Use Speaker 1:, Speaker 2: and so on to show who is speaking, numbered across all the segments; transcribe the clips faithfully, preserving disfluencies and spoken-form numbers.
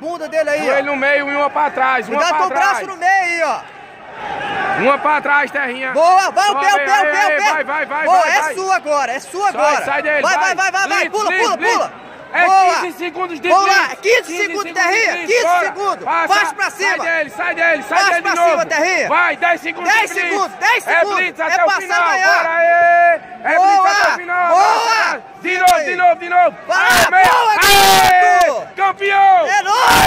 Speaker 1: bunda dele aí,
Speaker 2: Joelho
Speaker 1: ó.
Speaker 2: no meio e uma pra trás, uma
Speaker 1: Cuidado
Speaker 2: pra
Speaker 1: com o
Speaker 2: trás.
Speaker 1: braço no meio aí, ó.
Speaker 2: Uma pra trás, Terrinha.
Speaker 1: Boa, vai o pé, o pé, o pé, o pé.
Speaker 2: Vai, vai, vai,
Speaker 1: Boa,
Speaker 2: vai,
Speaker 1: é
Speaker 2: vai.
Speaker 1: sua agora, é sua
Speaker 2: Sai,
Speaker 1: agora.
Speaker 2: sai dele,
Speaker 1: vai, vai,
Speaker 2: vai.
Speaker 1: vai, vai, vai.
Speaker 2: Blitz,
Speaker 1: Pula,
Speaker 2: blitz,
Speaker 1: pula,
Speaker 2: blitz.
Speaker 1: pula.
Speaker 2: É
Speaker 1: Boa.
Speaker 2: quinze segundos de
Speaker 1: Vamos
Speaker 2: blitz.
Speaker 1: lá, quinze segundos, Terrinha,
Speaker 2: de
Speaker 1: quinze
Speaker 2: bora.
Speaker 1: segundos.
Speaker 2: Passa,
Speaker 1: Faz pra cima.
Speaker 2: Sai dele, sai dele, sai
Speaker 1: Faz
Speaker 2: dele
Speaker 1: pra
Speaker 2: de novo.
Speaker 1: cima, Terrinha.
Speaker 2: Vai, dez segundos
Speaker 1: dez
Speaker 2: de blitz.
Speaker 1: segundos, dez
Speaker 2: É
Speaker 1: segundos.
Speaker 2: blitz
Speaker 1: É
Speaker 2: até o
Speaker 1: passar
Speaker 2: final,
Speaker 1: a ganhar.
Speaker 2: bora aí. É
Speaker 1: Boa.
Speaker 2: blitz até o final.
Speaker 1: Boa.
Speaker 2: De novo, de novo, de novo.
Speaker 1: Vai,
Speaker 2: Aê,
Speaker 1: boa,
Speaker 2: aê,
Speaker 1: garoto.
Speaker 2: campeão.
Speaker 1: É nóis.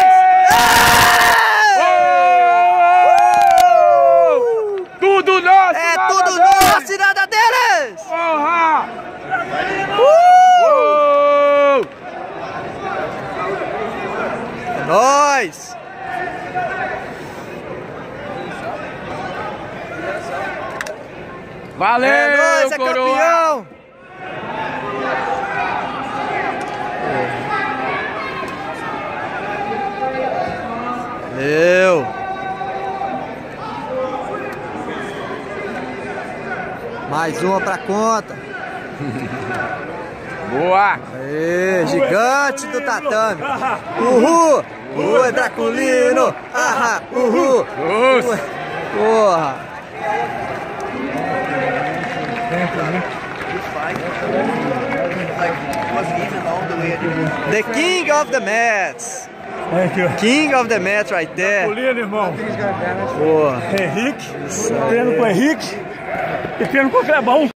Speaker 2: Oh! Tudo nosso,
Speaker 1: É
Speaker 2: nada
Speaker 1: tudo
Speaker 2: deles.
Speaker 1: nosso e nada deles.
Speaker 2: Porra!
Speaker 1: Uh!
Speaker 2: Oh!
Speaker 1: É nóis.
Speaker 2: Valeu,
Speaker 1: É nóis, é
Speaker 2: coroa!
Speaker 1: campeão. Valeu. Mais uma pra conta.
Speaker 2: Boa!
Speaker 1: Aê, gigante do tatame. Uhul! Uhul, é Draculino! Ahá, uhul!
Speaker 2: Nossa.
Speaker 1: Porra! The king of the mats! King of the mats right there!
Speaker 3: Draculino, irmão.
Speaker 1: Porra!
Speaker 3: Henrique. Treino com o Henrique. E treino com o Clebão.